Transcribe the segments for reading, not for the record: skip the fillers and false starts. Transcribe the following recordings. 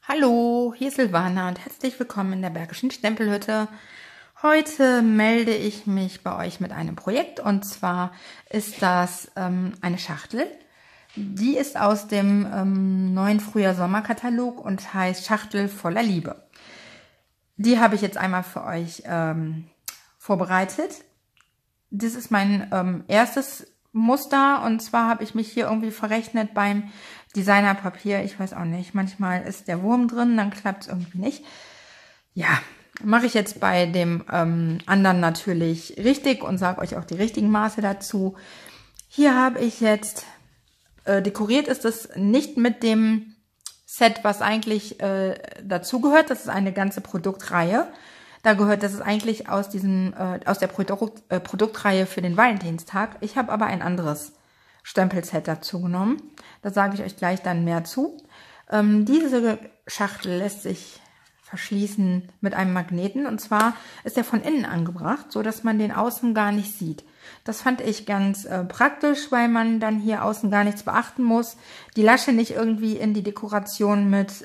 Hallo, hier ist Silvana und herzlich willkommen in der Bergischen Stempelhütte. Heute melde ich mich bei euch mit einem Projekt und zwar ist das eine Schachtel. Die ist aus dem neuen Frühjahr-Sommer-Katalog und heißt Schachtel voller Liebe. Die habe ich jetzt einmal für euch vorbereitet. Das ist mein erstes Muster und zwar habe ich mich hier irgendwie verrechnet beim Designerpapier. Ich weiß auch nicht, manchmal ist der Wurm drin, dann klappt es irgendwie nicht. Ja, mache ich jetzt bei dem anderen natürlich richtig und sage euch auch die richtigen Maße dazu. Hier habe ich jetzt, dekoriert ist es nicht mit dem Set, was eigentlich dazugehört. Das ist eine ganze Produktreihe. Da gehört, das ist eigentlich aus der Produktreihe für den Valentinstag. Ich habe aber ein anderes Stempelset dazu genommen. Da sage ich euch gleich dann mehr zu. Diese Schachtel lässt sich verschließen mit einem Magneten. Und zwar ist er von innen angebracht, so dass man den außen gar nicht sieht. Das fand ich ganz praktisch, weil man dann hier außen gar nichts beachten muss. Die Lasche nicht irgendwie in die Dekoration mit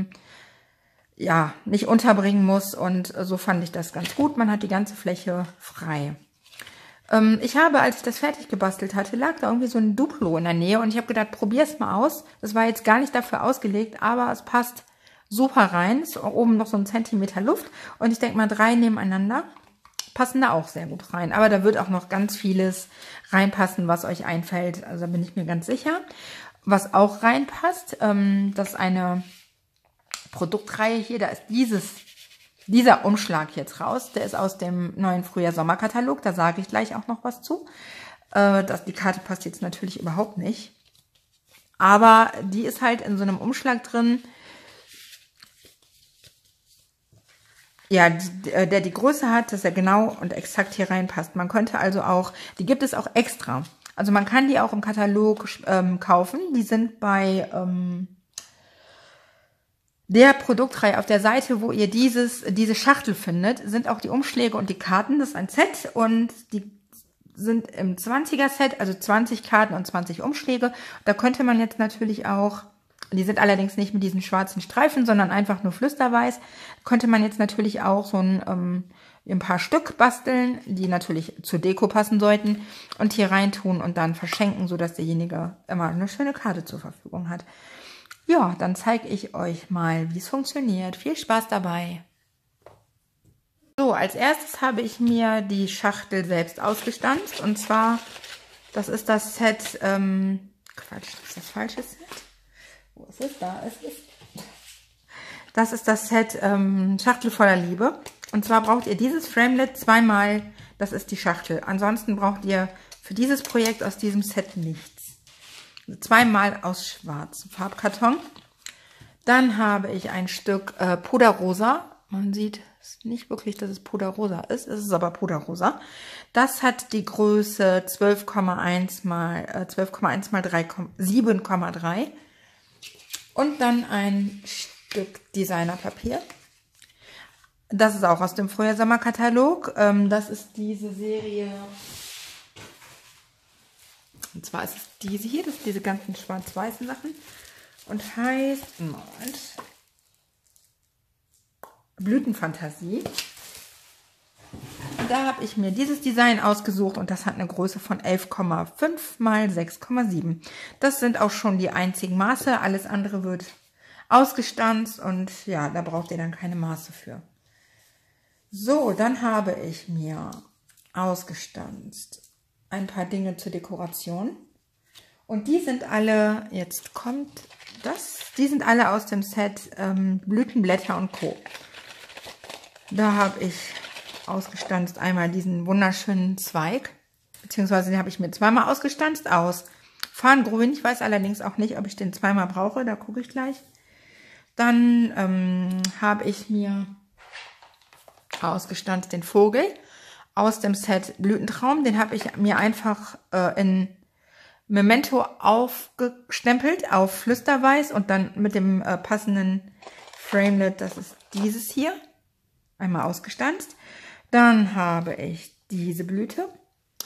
nicht unterbringen muss, und so fand ich das ganz gut. Man hat die ganze Fläche frei. Ich habe, als ich das fertig gebastelt hatte, lag da irgendwie so ein Duplo in der Nähe und ich habe gedacht, probier's mal aus. Das war jetzt gar nicht dafür ausgelegt, aber es passt super rein. Ist oben noch so ein Zentimeter Luft und ich denke mal 3 nebeneinander passen da auch sehr gut rein. Aber da wird auch noch ganz vieles reinpassen, was euch einfällt. Also da bin ich mir ganz sicher. Was auch reinpasst, das ist eine Produktreihe hier, da ist dieser Umschlag jetzt raus. Der ist aus dem neuen Frühjahr-Sommer-Katalog. Da sage ich gleich auch noch was zu. Die Karte passt jetzt natürlich überhaupt nicht. Aber die ist halt in so einem Umschlag drin, ja, der die Größe hat, dass er genau und exakt hier reinpasst. Man könnte also auch, die gibt es auch extra. Also man kann die auch im Katalog kaufen. Die sind bei der Produktreihe auf der Seite, wo ihr diese Schachtel findet, sind auch die Umschläge und die Karten. Das ist ein Set und die sind im 20er-Set, also 20 Karten und 20 Umschläge. Da könnte man jetzt natürlich auch, die sind allerdings nicht mit diesen schwarzen Streifen, sondern einfach nur flüsterweiß, könnte man jetzt natürlich auch so ein paar Stück basteln, die natürlich zur Deko passen sollten und hier reintun und dann verschenken, sodass derjenige immer eine schöne Karte zur Verfügung hat. Ja, dann zeige ich euch mal, wie es funktioniert. Viel Spaß dabei! So, als erstes habe ich mir die Schachtel selbst ausgestanzt. Und zwar, das ist das Set, Quatsch, das ist das falsche Set. Wo ist es? Da ist es. Das ist das Set Schachtel voller Liebe. Und zwar braucht ihr dieses Framelit zweimal, das ist die Schachtel. Ansonsten braucht ihr für dieses Projekt aus diesem Set nichts. Zweimal aus schwarzem Farbkarton. Dann habe ich ein Stück Puderrosa. Man sieht nicht wirklich, dass es Puderrosa ist. Es ist aber Puderrosa. Das hat die Größe 12,1 mal 7,3. Und dann ein Stück Designerpapier. Das ist auch aus dem Frühjahr-Sommer-Katalog. Das ist diese Serie. Und zwar ist es diese hier, das sind diese ganzen schwarz-weißen Sachen. Und heißt Blütenfantasie. Und da habe ich mir dieses Design ausgesucht und das hat eine Größe von 11,5 mal 6,7. Das sind auch schon die einzigen Maße. Alles andere wird ausgestanzt und ja, da braucht ihr dann keine Maße für. So, dann habe ich mir ausgestanzt ein paar Dinge zur Dekoration. Und die sind alle, jetzt kommt das, die sind alle aus dem Set Blütenblätter und Co. Da habe ich ausgestanzt einmal diesen wunderschönen Zweig, beziehungsweise den habe ich mir zweimal ausgestanzt aus Farngrün. Ich weiß allerdings auch nicht, ob ich den zweimal brauche, da gucke ich gleich. Dann habe ich mir ausgestanzt den Vogel aus dem Set Blütentraum. Den habe ich mir einfach in Memento aufgestempelt auf Flüsterweiß und dann mit dem passenden Framelit, das ist dieses hier, einmal ausgestanzt. Dann habe ich diese Blüte.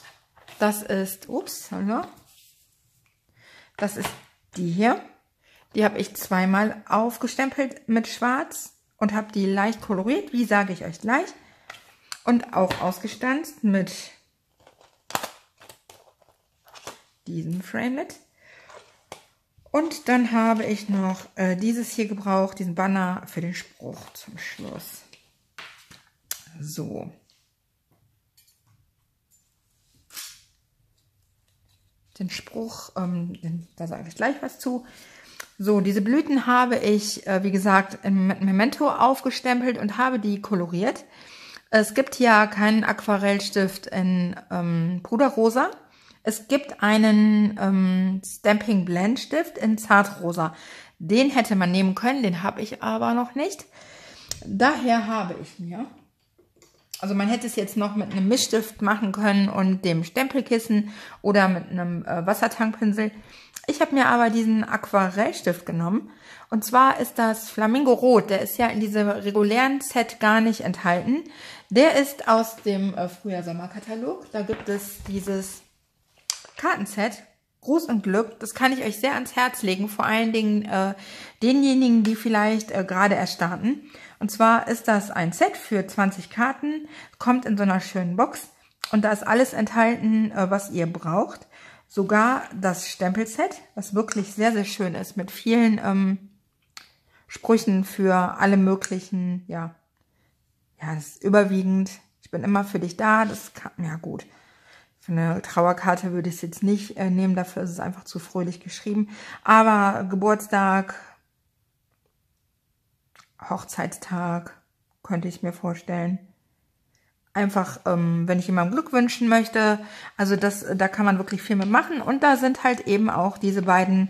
Das ist, das ist die hier. Die habe ich zweimal aufgestempelt mit Schwarz und habe die leicht koloriert, wie sage ich euch gleich. Und auch ausgestanzt mit diesem Framelit. Und dann habe ich noch dieses hier gebraucht, diesen Banner für den Spruch zum Schluss. So. Den Spruch, da sage ich gleich was zu. So, diese Blüten habe ich, wie gesagt, mit Memento aufgestempelt und habe die koloriert. Es gibt ja keinen Aquarellstift in Puderrosa. Es gibt einen Stamping Blend Stift in Zartrosa. Den hätte man nehmen können, den habe ich aber noch nicht. Daher habe ich mir, also man hätte es jetzt noch mit einem Mischstift machen können und dem Stempelkissen oder mit einem Wassertankpinsel. Ich habe mir aber diesen Aquarellstift genommen. Und zwar ist das Flamingo Rot. Der ist ja in diesem regulären Set gar nicht enthalten. Der ist aus dem Frühjahr-Sommer-Katalog. Da gibt es dieses Kartenset, Gruß und Glück. Das kann ich euch sehr ans Herz legen. Vor allen Dingen denjenigen, die vielleicht gerade erst starten. Und zwar ist das ein Set für 20 Karten. Kommt in so einer schönen Box. Und da ist alles enthalten, was ihr braucht. Sogar das Stempelset, was wirklich sehr, sehr schön ist, mit vielen Sprüchen für alle möglichen, ja, das ist überwiegend, ich bin immer für dich da, das kann, ja gut. Für eine Trauerkarte würde ich es jetzt nicht nehmen, dafür ist es einfach zu fröhlich geschrieben. Aber Geburtstag, Hochzeitstag, könnte ich mir vorstellen. Einfach, wenn ich jemandem Glück wünschen möchte. Also da kann man wirklich viel mit machen. Und da sind halt eben auch diese beiden,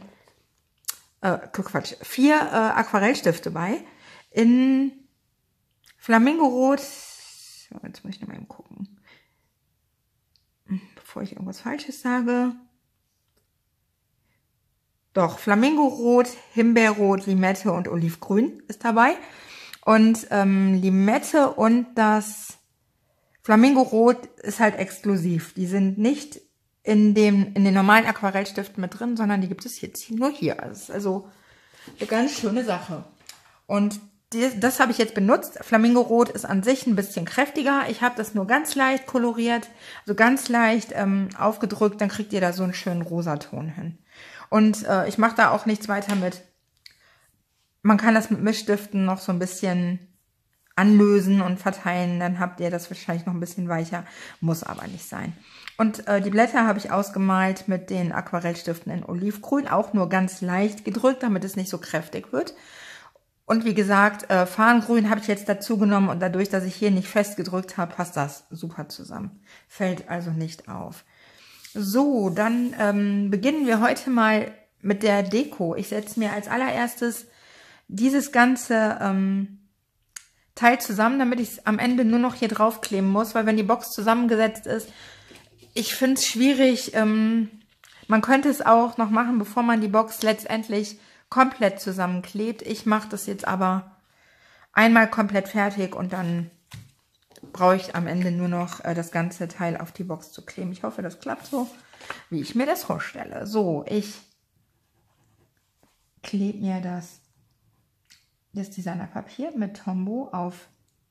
4 Aquarellstifte bei. In Flamingo-Rot. So, jetzt muss ich noch mal eben gucken. Bevor ich irgendwas Falsches sage. Doch, Flamingo-Rot, Himbeerrot, Limette und Olivgrün ist dabei. Und Limette und das Flamingo-Rot ist halt exklusiv. Die sind nicht in den normalen Aquarellstiften mit drin, sondern die gibt es jetzt nur hier. Das ist also eine ganz schöne Sache. Und das habe ich jetzt benutzt. Flamingo-Rot ist an sich ein bisschen kräftiger. Ich habe das nur ganz leicht koloriert, also ganz leicht aufgedrückt. Dann kriegt ihr da so einen schönen Rosaton hin. Und ich mache da auch nichts weiter mit. Man kann das mit Mischstiften noch so ein bisschen anlösen und verteilen, dann habt ihr das wahrscheinlich noch ein bisschen weicher, muss aber nicht sein. Und die Blätter habe ich ausgemalt mit den Aquarellstiften in Olivgrün, auch nur ganz leicht gedrückt, damit es nicht so kräftig wird. Und wie gesagt, Farngrün habe ich jetzt dazu genommen und dadurch, dass ich hier nicht fest gedrückt habe, passt das super zusammen. Fällt also nicht auf. So, dann beginnen wir heute mal mit der Deko. Ich setze mir als allererstes dieses ganze Teil zusammen, damit ich es am Ende nur noch hier draufkleben muss, weil wenn die Box zusammengesetzt ist, ich finde es schwierig. Man könnte es auch noch machen, bevor man die Box letztendlich komplett zusammenklebt. Ich mache das jetzt aber einmal komplett fertig und dann brauche ich am Ende nur noch das ganze Teil auf die Box zu kleben. Ich hoffe, das klappt so, wie ich mir das vorstelle. So, ich klebe mir das Designerpapier mit Tombow auf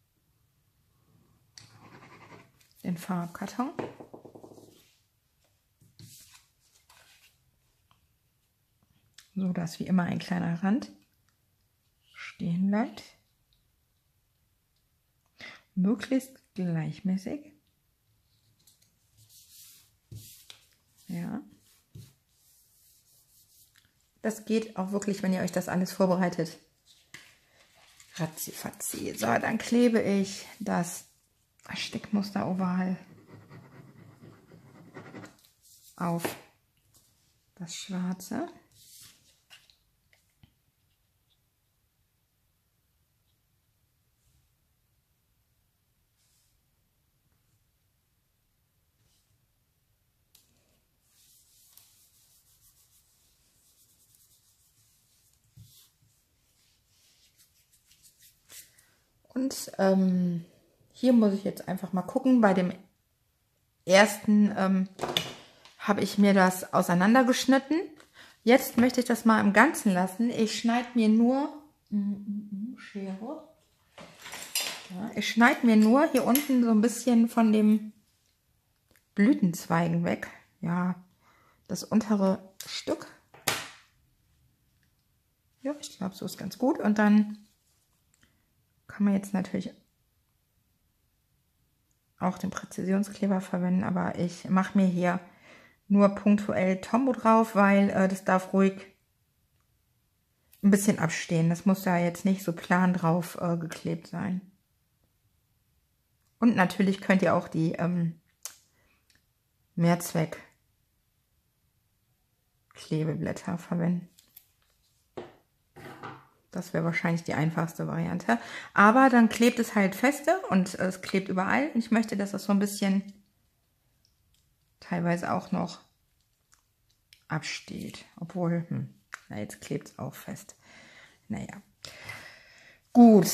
den Farbkarton. So dass wie immer ein kleiner Rand stehen bleibt. Möglichst gleichmäßig. Ja. Das geht auch wirklich, wenn ihr euch das alles vorbereitet. Ratzifatzi. So, dann klebe ich das Stickmuster-Oval auf das Schwarze. Und hier muss ich jetzt einfach mal gucken. Bei dem ersten habe ich mir das auseinandergeschnitten. Jetzt möchte ich das mal im Ganzen lassen. Ich schneide mir nur Schere. Ja, ich schneide mir nur hier unten so ein bisschen von dem Blütenzweigen weg. Ja, das untere Stück. Ja, ich glaube, so ist ganz gut. Und dann kann man jetzt natürlich auch den Präzisionskleber verwenden, aber ich mache mir hier nur punktuell Tombow drauf, weil das darf ruhig ein bisschen abstehen. Das muss da jetzt nicht so plan drauf geklebt sein. Und natürlich könnt ihr auch die Mehrzweck-Klebeblätter verwenden. Das wäre wahrscheinlich die einfachste Variante. Aber dann klebt es halt feste und es klebt überall. Und ich möchte, dass das so ein bisschen teilweise auch noch absteht. Obwohl, na jetzt klebt es auch fest. Naja, gut.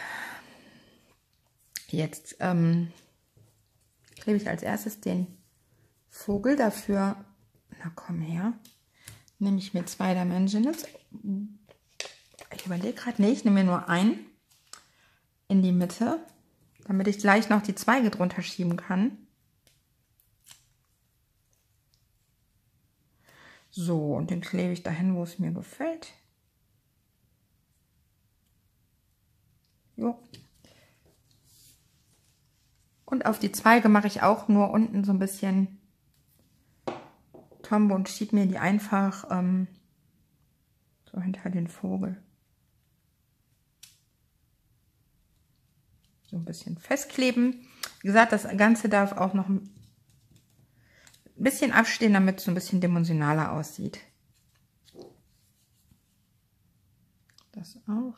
Jetzt klebe ich als erstes den Vogel. Dafür, na komm her, nehme ich mir 2 Dimensionals. Ich überlege gerade, nee, ich nehme mir nur einen in die Mitte, damit ich gleich noch die Zweige drunter schieben kann. So, und den klebe ich dahin, wo es mir gefällt. Jo. Und auf die Zweige mache ich auch nur unten so ein bisschen Tombow und schiebe mir die einfach so hinter den Vogel. So ein bisschen festkleben. Wie gesagt, das Ganze darf auch noch ein bisschen abstehen, damit es so ein bisschen dimensionaler aussieht. Das auch.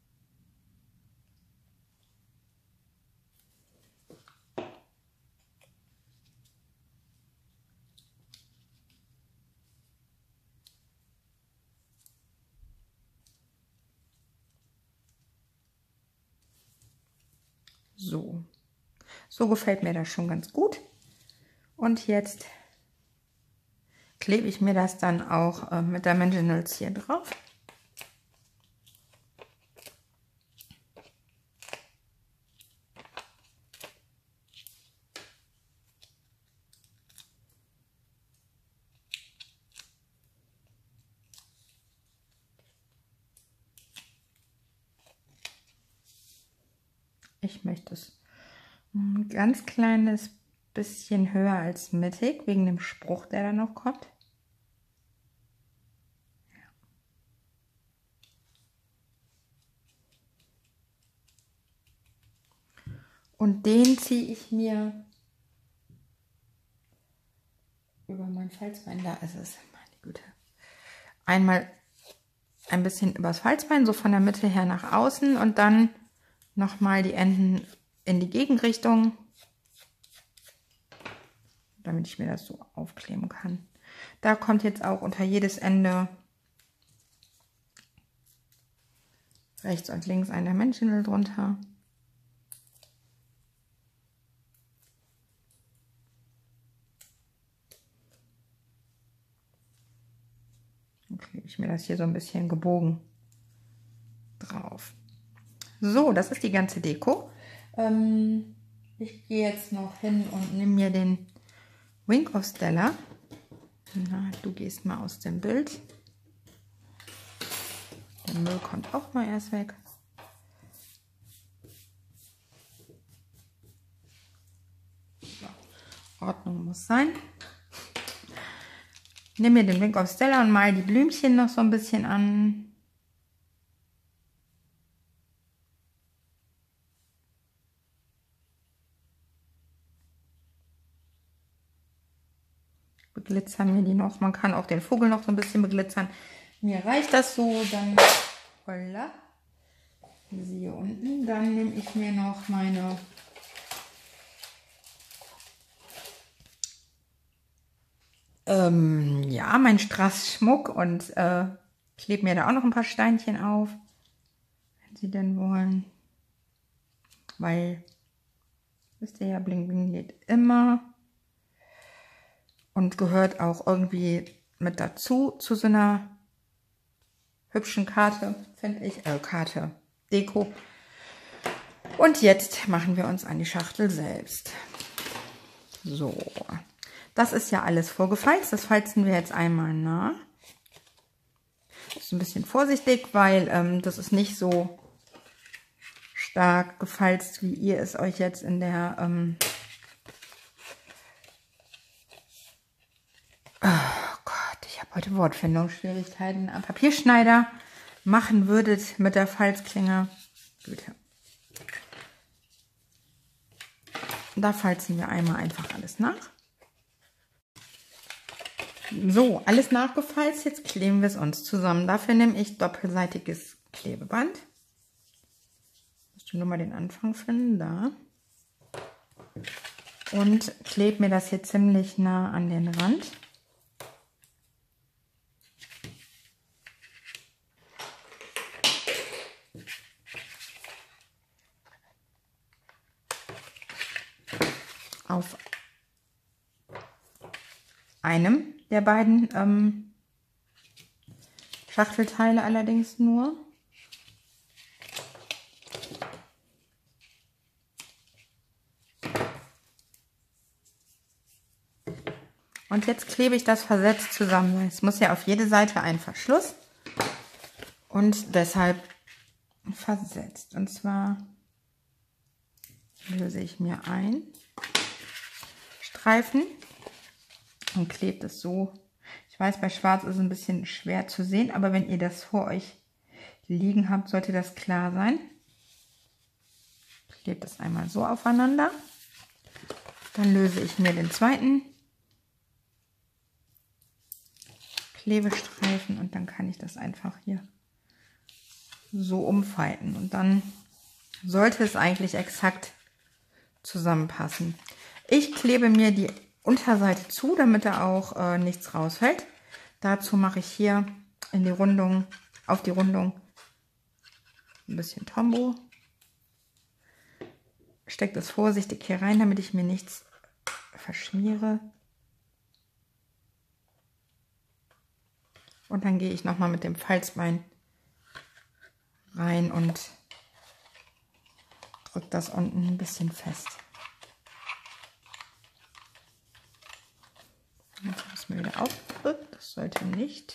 So. So gefällt mir das schon ganz gut. Und jetzt klebe ich mir das dann auch mit Dimensionals hier drauf. Ich möchte es ein ganz kleines bisschen höher als mittig, wegen dem Spruch, der da noch kommt. Und den ziehe ich mir über mein Falzbein, da ist es, meine Güte, einmal ein bisschen übers Falzbein, so von der Mitte her nach außen und dann nochmal die Enden in die Gegenrichtung, damit ich mir das so aufkleben kann. Da kommt jetzt auch unter jedes Ende rechts und links ein Dimensional drunter. Dann klebe ich mir das hier so ein bisschen gebogen drauf. So, das ist die ganze Deko. Ich gehe jetzt noch hin und nehme mir den Wink of Stella. Na, du gehst mal aus dem Bild. Der Müll kommt auch mal erst weg. So, Ordnung muss sein. Ich nehme mir den Wink of Stella und mal die Blümchen noch so ein bisschen an. Beglitzern mir die noch. Man kann auch den Vogel noch so ein bisschen beglitzern. Mir reicht das so. Dann, holla, siehe unten. Dann nehme ich mir noch meine ja, mein Strassschmuck und klebe mir da auch noch ein paar Steinchen auf, wenn Sie denn wollen. Weil, wisst ihr ja, Bling Bling geht immer. Und gehört auch irgendwie mit dazu zu so einer hübschen Karte, finde ich, Karte, Deko. Und jetzt machen wir uns an die Schachtel selbst. So, das ist ja alles vorgefalzt. Das falzen wir jetzt einmal nach. Das ist ein bisschen vorsichtig, weil das ist nicht so stark gefalzt, wie ihr es euch jetzt in der oh Gott, ich habe heute Wortfindungsschwierigkeiten am Papierschneider machen würdet mit der Falzklinge. Güte. Da falzen wir einmal einfach alles nach. So, alles nachgefalzt, jetzt kleben wir es uns zusammen. Dafür nehme ich doppelseitiges Klebeband. Musst du nur mal den Anfang finden, da. Und klebe mir das hier ziemlich nah an den Rand. Auf einem der beiden Schachtelteile allerdings nur. Und jetzt klebe ich das versetzt zusammen. Es muss ja auf jede Seite ein Verschluss und deshalb versetzt. Und zwar löse ich mir ein Streifen und klebe es so. Ich weiß, bei Schwarz ist es ein bisschen schwer zu sehen, aber wenn ihr das vor euch liegen habt, sollte das klar sein. Klebt es einmal so aufeinander. Dann löse ich mir den zweiten Klebestreifen und dann kann ich das einfach hier so umfalten. Und dann sollte es eigentlich exakt zusammenpassen. Ich klebe mir die Unterseite zu, damit da auch nichts rausfällt. Dazu mache ich hier in die Rundung, auf die Rundung ein bisschen Tombow. Stecke das vorsichtig hier rein, damit ich mir nichts verschmiere. Und dann gehe ich nochmal mit dem Falzbein rein und drücke das unten ein bisschen fest. Jetzt habe ich es mir wieder aufgedrückt. Das sollte nicht.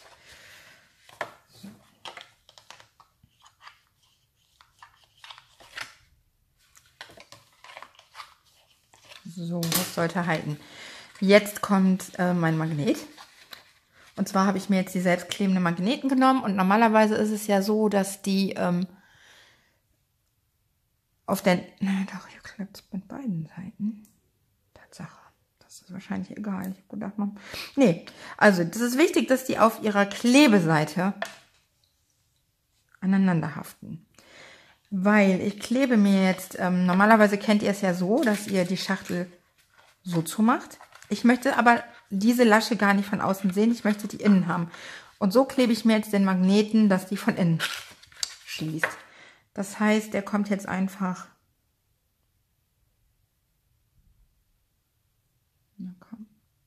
So, das sollte halten. Jetzt kommt mein Magnet. Und zwar habe ich mir jetzt die selbstklebenden Magneten genommen. Und normalerweise ist es ja so, dass die auf der... Na doch, hier klebt es mit beiden Seiten. Tatsache. Das ist wahrscheinlich egal. Ich habe gedacht, man... Nee, also das ist wichtig, dass die auf ihrer Klebeseite aneinander haften. Weil ich klebe mir jetzt... normalerweise kennt ihr es ja so, dass ihr die Schachtel so zumacht. Ich möchte aber diese Lasche gar nicht von außen sehen. Ich möchte die innen haben. Und so klebe ich mir jetzt den Magneten, dass die von innen schließt. Das heißt, der kommt jetzt einfach... Na komm.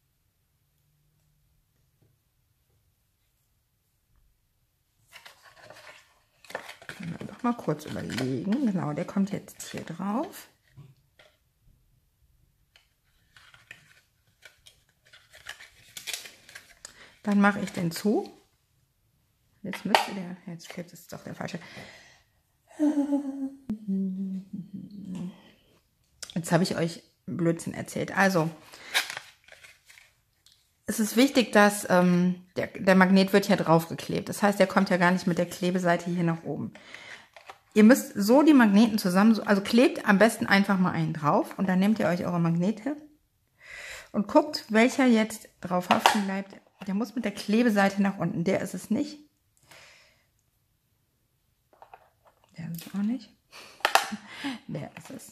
Können wir doch mal kurz überlegen. Genau, der kommt jetzt hier drauf. Dann mache ich den zu. Jetzt müsste der... Jetzt klebt es doch der falsche. Jetzt habe ich euch Blödsinn erzählt. Also, es ist wichtig, dass der Magnet wird ja draufgeklebt. Das heißt, der kommt ja gar nicht mit der Klebeseite hier nach oben. Ihr müsst so die Magneten zusammen, also klebt am besten einfach mal einen drauf und dann nehmt ihr euch eure Magnete und guckt, welcher jetzt drauf haften bleibt. Der muss mit der Klebeseite nach unten. Der ist es nicht. Der ist es auch nicht. Der ist es.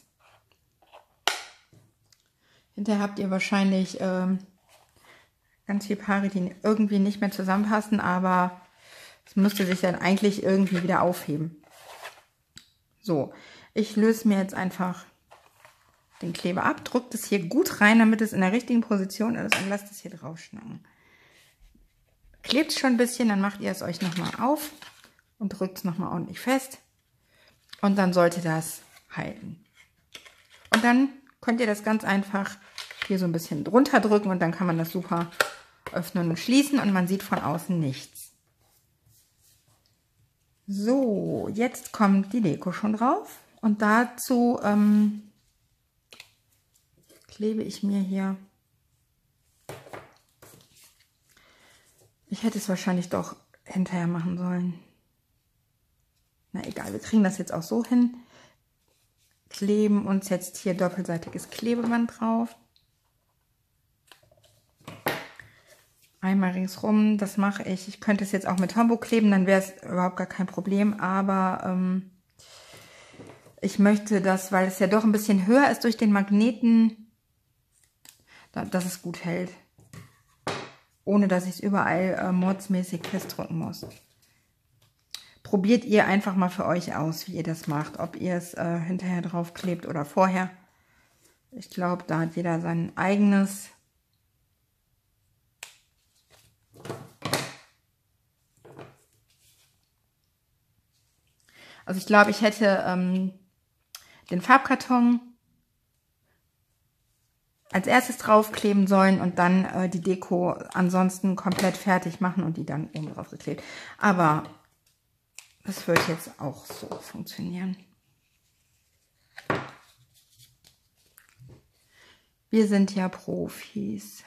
Hinterher habt ihr wahrscheinlich ganz viele Paare, die irgendwie nicht mehr zusammenpassen, aber es müsste sich dann eigentlich irgendwie wieder aufheben. So, ich löse mir jetzt einfach den Kleber ab, drücke das hier gut rein, damit es in der richtigen Position ist und lasse das hier drauf schnacken. klebt es schon ein bisschen, dann macht ihr es euch nochmal auf und drückt es nochmal ordentlich fest. Und dann sollte das halten. Und dann könnt ihr das ganz einfach hier so ein bisschen drunter drücken und dann kann man das super öffnen und schließen und man sieht von außen nichts. So, jetzt kommt die Deko schon drauf und dazu klebe ich mir hier. Ich hätte es wahrscheinlich doch hinterher machen sollen. Na egal, wir kriegen das jetzt auch so hin. Kleben uns jetzt hier doppelseitiges Klebeband drauf. Einmal ringsrum, das mache ich. Ich könnte es jetzt auch mit Tombow kleben, dann wäre es überhaupt gar kein Problem. Aber ich möchte das, weil es ja doch ein bisschen höher ist durch den Magneten, dass es gut hält. Ohne dass ich es überall mordsmäßig festdrücken muss. Probiert ihr einfach mal für euch aus, wie ihr das macht. Ob ihr es hinterher drauf klebt oder vorher. Ich glaube, da hat jeder sein eigenes. Also ich glaube, ich hätte den Farbkarton als erstes draufkleben sollen und dann die Deko ansonsten komplett fertig machen und die dann oben drauf geklebt. Aber das wird jetzt auch so funktionieren. Wir sind ja Profis.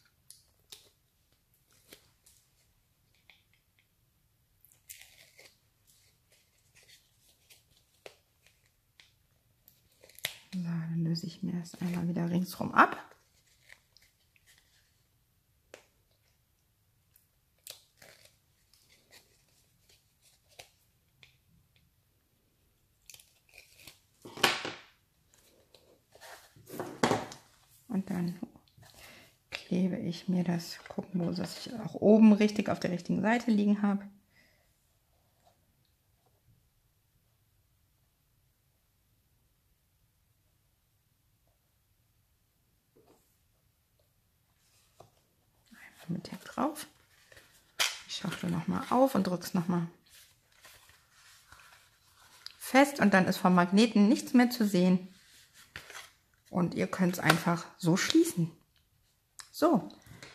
So, dann löse ich mir das einmal wieder ringsrum ab. Und dann klebe ich mir das, gucken, wo das ich auch oben richtig auf der richtigen Seite liegen habe. Mit Tape drauf. Ich schachtel nochmal auf und drücke es nochmal fest und dann ist vom Magneten nichts mehr zu sehen. Und ihr könnt es einfach so schließen. So,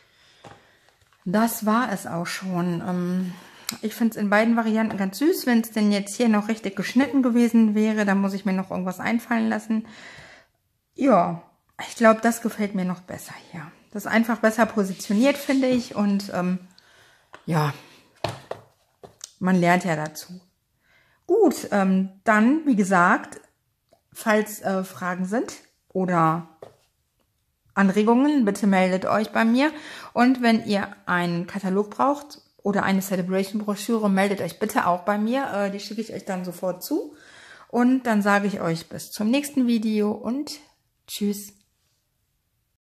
das war es auch schon. Ich finde es in beiden Varianten ganz süß. Wenn es denn jetzt hier noch richtig geschnitten gewesen wäre, dann muss ich mir noch irgendwas einfallen lassen. Ja, ich glaube, das gefällt mir noch besser hier. Das ist einfach besser positioniert, finde ich. Und ja, man lernt ja dazu. Gut, dann, wie gesagt, falls Fragen sind oder Anregungen, bitte meldet euch bei mir. Und wenn ihr einen Katalog braucht oder eine Celebration-Broschüre, meldet euch bitte auch bei mir. Die schicke ich euch dann sofort zu. Und dann sage ich euch bis zum nächsten Video und tschüss.